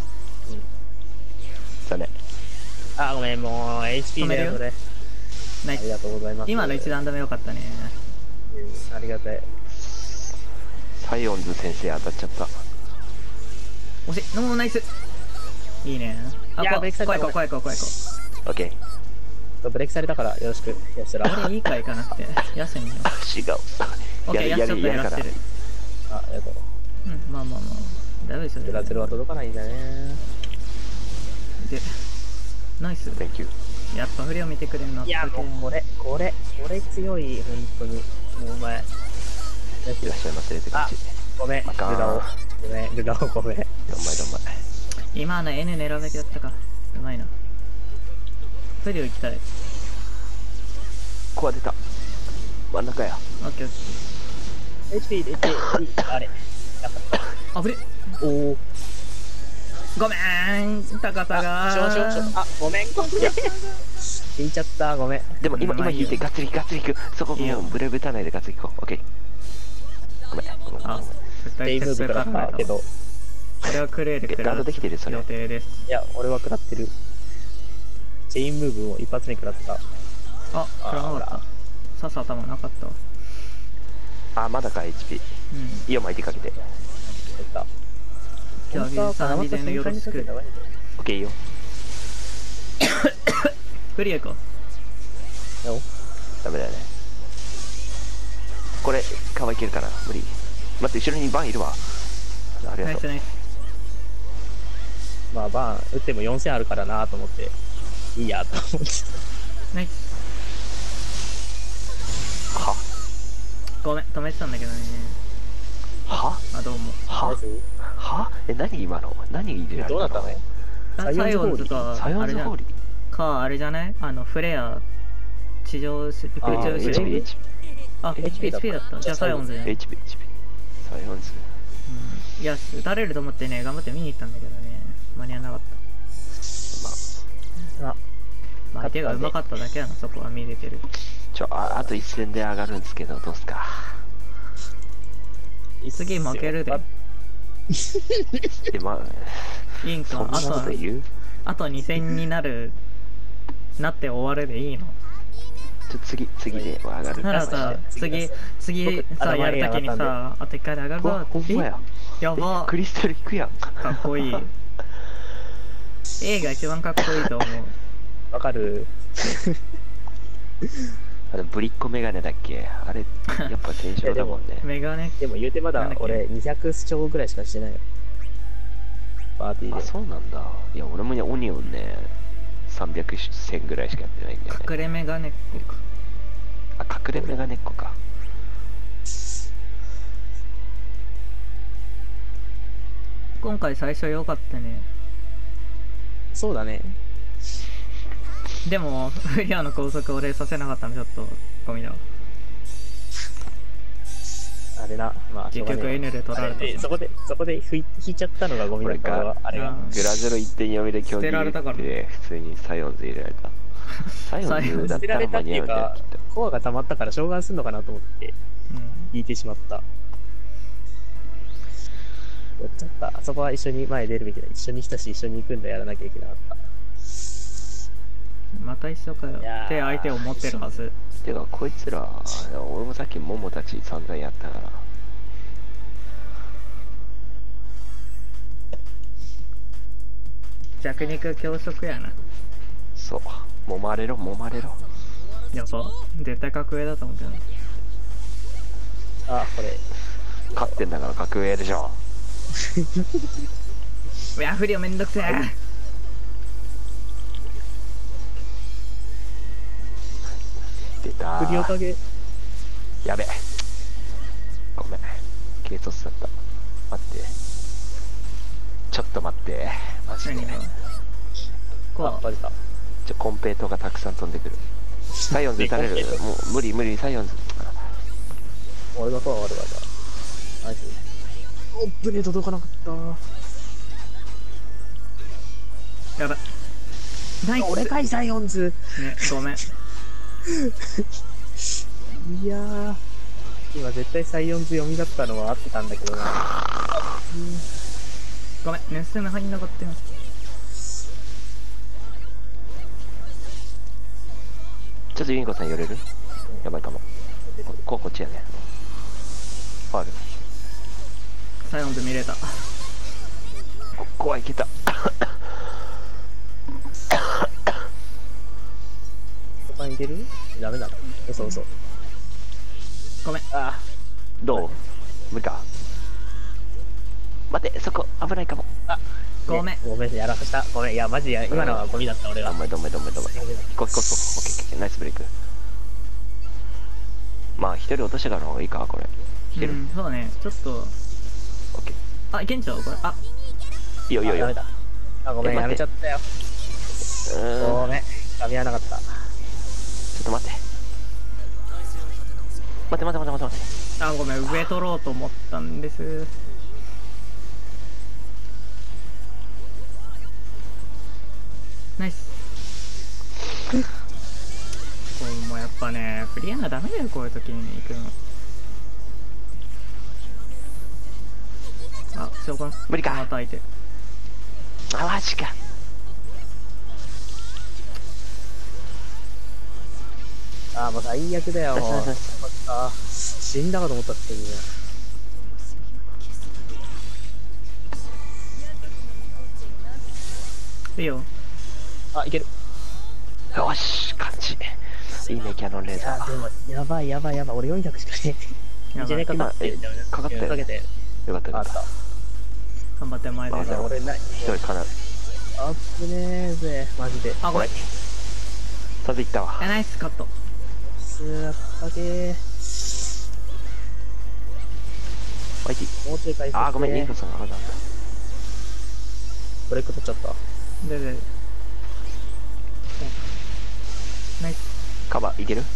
それ。 あ、ごめん、もう HP だよ、それ。 ナイス。 ありがとうございます。 今の一段止めよかったね。 ありがたい。 サイオンズ先生当たっちゃった。 惜しい。ノーナイス。いいね。あ、 いやブレーキされた怖い。 オッケー。 ブレーキされたからよろしく。よしら。 俺いいか行かなくて。ヤスによ。 足が。 オッケー、ヤスちょっと減らしてる。 あ、ありがとう。 うん、まあ。大丈夫でしょ。 ブラゼルは届かないんだね。 で、ナイス。 Thank you。 やっぱ不良見てくれんの。 いや、もうこれ強い、本当に。もうお前。よしいらっしゃいませって感じ。 ごめん、ルあかんダオ。ルダオごめん。 どんまい。 今の N 狙うべきだったか。うまいな。不良行きたい。 ここは出た。真ん中や。 オッケー。 HP、あれ。 あぶれ。 おお。 ごめん、高さが。 あ、ごめん。引いちゃった、ごめん。 でも今引いてガッツリいく。そこもうブレブタないでガッツリいこう。オッケー。ごめん。 あ、絶デイムーブ食らったけど。 これはクレーで食らうラウンドできてるそれ予定です。 いや、俺は食らってる。チェインムーブを一発目食らった。 あ、食らなかった。刺す頭なかったわ。 あ、まだか HP。イオ巻いてかけて。 じゃあ、ゲンさん、リゼンのよろしく。 オッケーいいよ。 フリエか。 ダメだよね。これ、カいけるかな無理。待って、後ろにバンいるわ。ありがとう。 ナイスナイス。 まあ、バーン打っても4000あるからなと思って、いいやと思って。 ナイス。 はごめん、止めてたんだけどね。 はあ、どうも。 は何今の何入れられたのどうなったの？ サイオンズか、 サイオンズホーリーあれじゃないフレア、地上、空中手裏 HP あ、 HP HP だった。じゃあサイオンズじゃない。 サイオンズいや、撃たれると思ってね、頑張って見に行ったんだけどね、間に合わなかった。まあ、相手が上手かっただけやな、そこは見れてる。 あと一戦で上がるんですけど、どうすか。 次負けるで。いいんか、 そんなこと言う？ あと2戦になって終わるでいいの？ 次で上がる。 ならさ、次さ、やるときにさ、あと1回で上がるぞ。 ほんまや。 やば。 クリスタルいくやん。 かっこいい。A が一番かっこいいと思う。 わかる。 ぶりっ子メガネだっけあれ、やっぱ転生だもんね。 メガネ。 でも言うてまだ俺200視聴ぐらいしかしてないよ。パーティーで。 あ、そうなんだ。いや、俺もね、オニオンね、300戦ぐらいしかやってないんだよね。 隠れメガネっ子か。 あ、隠れメガネっ子か。 今回最初良かったね。 そうだね。 でも、フリアの高速を俺させなかったのちょっとゴミだわ。 あれな、まあ、 結局 N で取られた。 そこで引いちゃったのがゴミだったから、あれが。 グラゼロ1点読みで競技で普通にサイオンズ入れられた。サイオンズだったら間に合うんだよ、きっと。 コアが溜まったから召喚するのかなと思って引いてしまった。やっちゃった。あそこは一緒に前出るべきだ。一緒に来たし一緒に行くんだ、やらなきゃいけなかった。 また一緒かよって相手を持ってるはず。 てかこいつら、俺もさっきモモたち散々やったから。 弱肉強食やな。 そう、揉まれろ。 やば、絶対格上だと思うけど。 あ、これ勝ってんだから格上でしょ。 いや、不良めんどくせえ。 出たー。 振りおかげ。 やべ、ごめん、軽突だった。待って、ちょっと待って、マジで。 こうバレた。 コンペイトがたくさん飛んでくる。サイオンズ打たれる。もう無理、サイオンズ。 俺がコア悪かった。ナイス。おっぶね、届かなかった。 やばい。ナイス。 俺かい、サイオンズ。 ね、ごめん。 いやー、今絶対サイオンズ読みだったのは合ってたんだけどな。 ごめん、盗む範囲残ってます。 ちょっとユニコさん寄れる？やばいかも。こっちやね。ファール。 サイオンズ見れた。 こはいけた。 そこにいける？ダメだな。嘘嘘。 ごめん。 あどう無理か。待って、そこ危ないかも。 あ、 ごめん。 ごめん、やらかした。ごめん、いや、マジや、今のはゴミだった、俺は。 どめ。引こう引こう。オッケーオッケーオッケー。ナイスブレイク。まあ、一人落としてからの方がいいか、これ。いける？ そうね、ちょっと。 オッケー。 あ、いけんちゃうこれ。あ、 いいよいいよいいよ。 ダメだ。あ、ごめん、やめちゃったよ。ごめん、噛み合わなかった。 ちょっと待って。待って。 あ、ごめん、上取ろうと思ったんです。ナイス。これもうやっぱね、フリーアナダメだよ、こういう時に行くの。あ、召喚。 無理かまた相手。 あ、マジか。 あ、もう最悪だよ、もう。あ、死んだかと思ったっていうね。 いいよ。 あ、いける。 よし、感じ。いいね、キャノンレーザあ、でも、やばい。俺400しかねえ。 やばい 1年かかって。 かかったよねかけて。 ー。よかったよかった。 頑張って前で。 あ俺ない。 一人かな。 あっぶねえぜ、マジで。 あ、ごめん。 飛んでいったわ。 ナイスカット。 すーったけー。 マイティ。 もうちょい回復して。 あー、ごめん、ニートさんが上がった。 ブレイク取っちゃった。 で。ナイス。 カバーいける？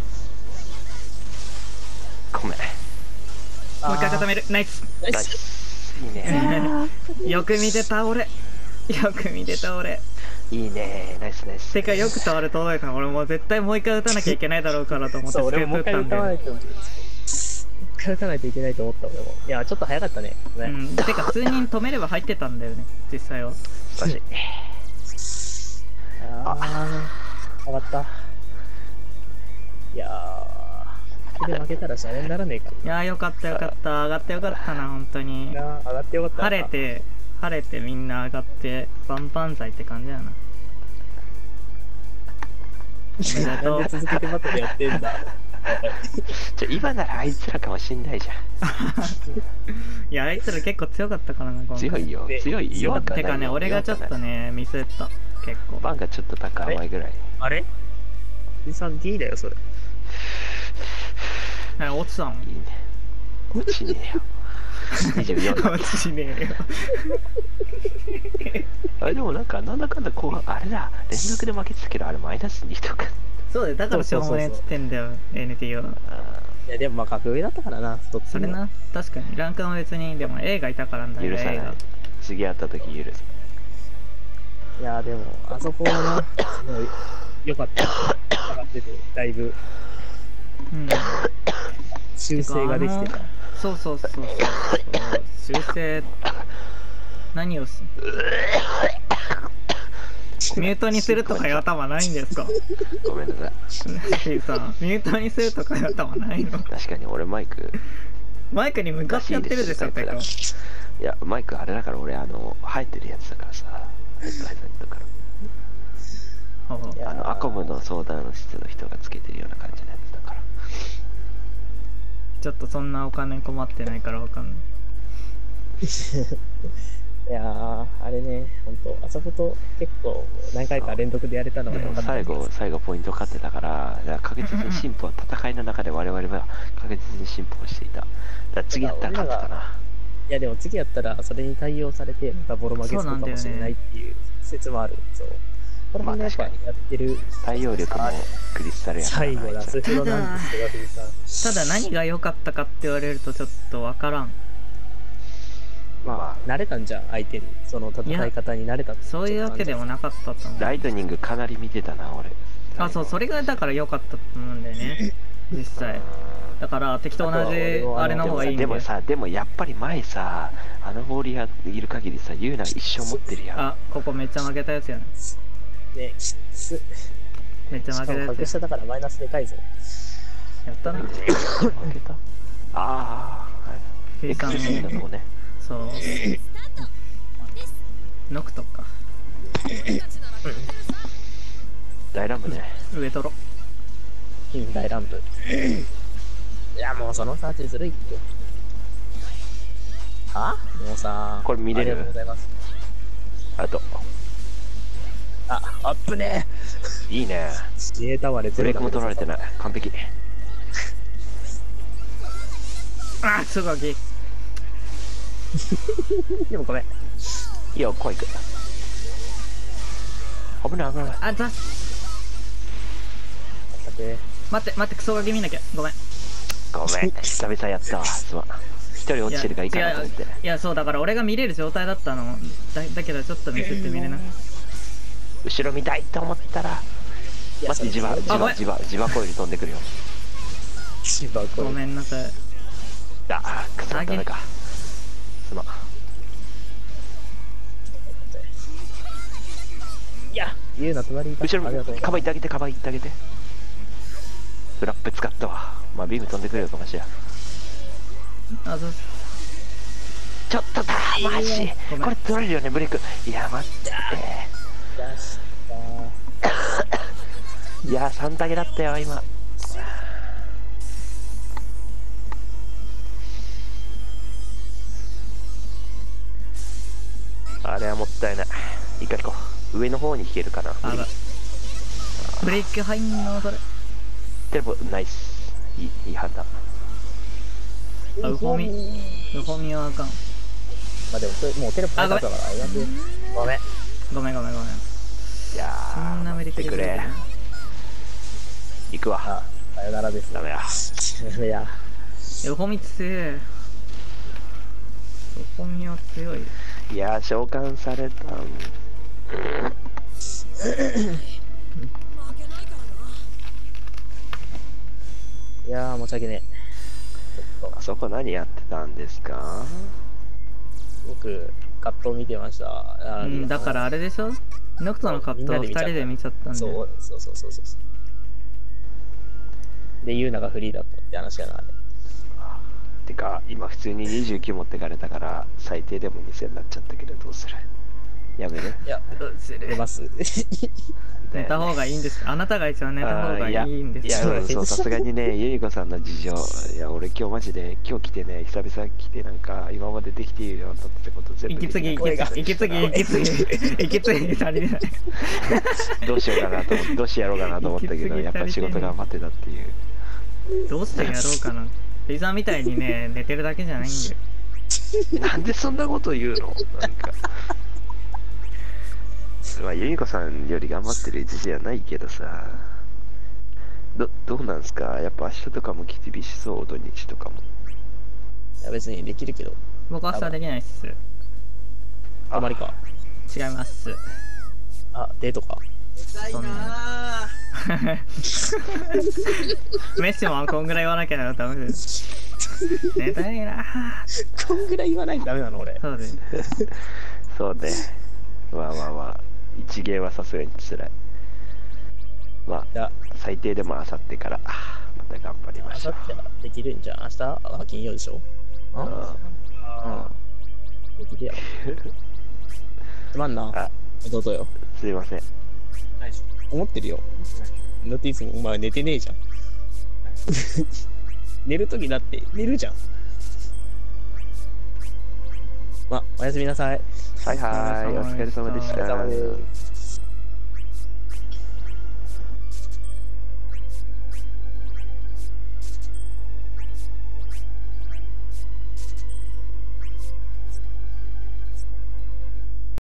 ごめん。 もう一回固める。ナイス。 ナイナイス。 ス。いいね。 よく見てた俺。 いいね。ナイスナイス。 てかよくタワレ届いたの。俺もう絶対もう一回打たなきゃいけないだろうからと思ってそう、俺ももう一回打たないと。もう一回打たないといけないと思った俺も。いや、ちょっと早かったね。 うん。てか普通に止めれば入ってたんだよね、実際は。 マジ。 上がった。いやー、これで負けたらシャレにならねえかいやーよかった。上がってよかったな、本当に。 な。上がってよかった。 晴れてみんな上がって万々歳って感じやな。おめでとう。 なんで続けて待ってやってんだ。 今ならあいつらかもしんないじゃいや、あいつら結構強かったからな、今ん。強いよ。強いよ。 てかね、俺がちょっとね、ミスった。結構。 バンがちょっと高甘いぐらい。 あれ ?3D だよ、それ。 落ちたの？ いいね。落ちねえよ。24だ。 落ちねえよ。 あれでもなんだかんだ後半、あれだ、連続で負けてたけど、あれマイナス2とか。 そうだよ、だからしょうもねえっつってんだよ、NT は。 いや、でもまあ格上だったからな、 それな、確かに。ランクも別に、でも A がいたからんだよ、 許さない A が。 次会った時許す。 いや、でも、あそこはな、すごい、良かった。上がってて、だいぶ、 うん。 修正ができてた。 そう。修正、何をミュートにするとかいう頭ないんですか？ ごめんなさい。 さ、ミュートにするとかいう頭ないの？ 確かに俺マイクに向かってやってるでしょ、てか。 いや、マイクあれだから俺生えてるやつだからさ、ヘッドだからアコムの相談室の人がつけてるような感じのやつだから。 ちょっとそんなお金困ってないからわかんない。 いやー、あれね、ほんと、あそこと結構何回か連続でやれたのが良かった。 最後ポイント勝ってたから、確実に進歩は、戦いの中で我々は確実に進歩をしていた。だから次やったら勝ってたな。 いやでも次やったらそれに対応されて、またボロ負けするかもしれないっていう説もある。そう。これもね、やっぱやってる。 対応力もクリスタルやから最後ラスフロなんですけど、藤さん。 ただ何が良かったかって言われるとちょっとわからん。 まあ、慣れたんじゃん、相手に。その戦い方に慣れたって。 そういうわけでもなかったと思う。 ライトニングかなり見てたな、俺。 あ、そう、それがだから良かったと思うんだよね。実際。だから敵と同じあれの方がいいんで。 でもやっぱり前さ、あのボールやいる限りさ、ユーナ一生持ってるやん。 あ、ここめっちゃ負けたやつやね。 ね、 めっちゃ負けたやつ。 格下だからマイナスでかいぞ。 やったな。 負けた。ああ、はい。X のね。 そう。 ノクトか。 大乱舞ね。 上取ろ。 大乱舞。いや、もうそのサーチずるいって。はもうさ、 これ見れるありがとうございます。 あと、 あ、アップね。 いいね。 自衛タワーでブレイクも取られてない。完璧。 あ、すごい。 でもごめん。 いいよ、こいく。危ない危ない。 あ、だ。 待って待って、クソガキ見なきゃ。ごめん。 ごめん、久々やったわ。すまん。一人落ちてるからいいかなと思って。 いや、そう、だから俺が見れる状態だったの。だけど、ちょっとミスって見れない。 後ろ見たいと思ったら、待って、自爆コイル飛んでくるよ。 千葉これ。 ごめんなさい。 あ、くそ、ダメか。すまん。 いや、ゆうな隣にいた。 後ろありがとう。 カバー行ってあげて、カバー行ってあげて。フラップ使ったわ。まあ、ビーム飛んでくれよかもしれん。 あ、そう。 ちょっとだ、マジ。 ごめんこれ取られるよね、ブレイク。いや、待って。 出したいや、3タゲだったよ、今。あれはもったいない。一回行こう。上の方に引けるかな。 あだ。ブレイク入んの、それ。 テレポ、ナイス。いい判断。 あ、ウホミはあかん。 まあでも、もうテレポ入ったから、あれなんで。ごめん。 ごめん。 いやー、 そんな無理待ってくれ。行くわ。 あ、さよならです。 ダメや。 いや、 ウホミ強い。ウホミは強い。 いやー、召喚された。 いやー、申し訳ねえ。ちょっと、 あそこ何やってたんですか？ 僕、カットを見てました。 うん、だからあれでしょ、ノクトのカットを2人で見ちゃったんで。 そう。で、ユーナがフリーだったって話やな、あれ。 てか、今普通に29持ってかれたから、最低でも2000になっちゃったけど、どうする？やめる？ いや、 どうする出ます。 寝た方がいいんです。あなたが一番寝た方がいいんです。 いや、そう、さすがにね、ゆりこさんの事情、いや、俺今日マジで、今日来てね、久々来てなんか、今までできているようなってこと全部息継ぎ足りない。 どうしようかなと思って、どうしてやろうかなと思ったけど、やっぱ仕事頑張ってたっていう。 どうしてやろうかな。リザみたいにね、寝てるだけじゃないんだよ。 なんでそんなこと言うの？なんか。まあ、ゆりこさんより頑張ってる時じゃないけどさ。どうなんすか？やっぱ明日とかも厳しそう、土日とかも。 いや、別にできるけど。 僕は明日できないっす。 あまりか。 違います。 あ、デートか。 そんなメッシもこんぐらい言わなきゃダメです。寝たいな。 こんぐらい言わないとダメなの、俺。 そうです。 そうね。まあ。一芸はさすがにつらい。まあ、最低でも明後日から、また頑張りましょう。 明後日はできるんじゃん。明日は金曜でしょ？うん。できるやん。つまんな。 あ、 弟よ。 すいません。 思ってるよ。だっていつもお前寝てねえじゃん。寝るときだって寝るじゃん。ま、おやすみなさい。 はい、お疲れ様でした。